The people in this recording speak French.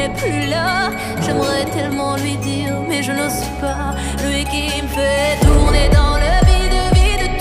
n'est plus là. J'aimerais tellement lui dire, mais je n'ose pas. Lui qui me fait